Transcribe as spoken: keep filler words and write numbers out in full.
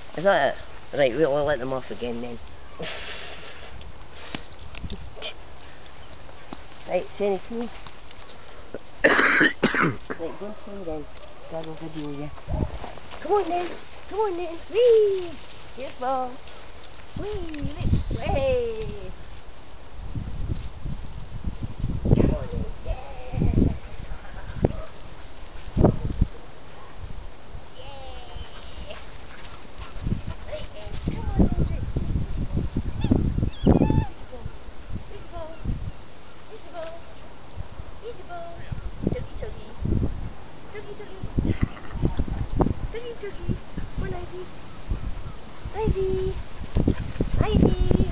Is that it? Right, we'll let them off again then. Right, Shani, come here. Right, go and swim then. Dad will video you. Come on then, come on then. Whee! Careful. Whee! Let's play. Come on then. Yeah! Yeah! Right then, come on then. Where's the ball? Where's the ball? Where's the ball? Where's the ball? Tuggy tuggy. Tuggy tuggy. Tuggy tuggy. Come on, Ivy. Ivy. Ivy.